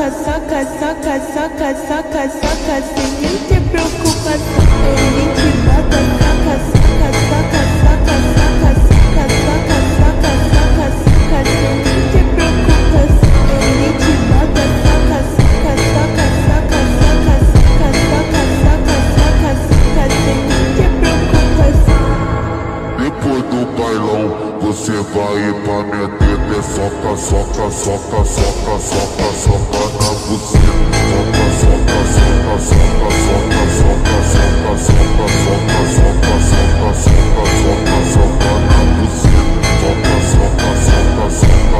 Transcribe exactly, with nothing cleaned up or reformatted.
soca, soca, soca, soca, soca, soca, sem nem ter preocupação. Ele te bota, soca, soca, soca, soca, soca, soca, soca, soca, soca, soca, sem nem ter preocupação. Ele te bota, soca, soca, soca, soca, soca, soca, soca, soca, soca, soca, sem nem ter preocupação. Depois do bailão, você vai pra minha teta, é soca, soca, soca, soca, soca, soca na buceta. Soca, soca, soca, soca, soca, soca, soca, soca, soca, soca, soca, soca, soca, soca na buceta. Soca, soca, soca, soca.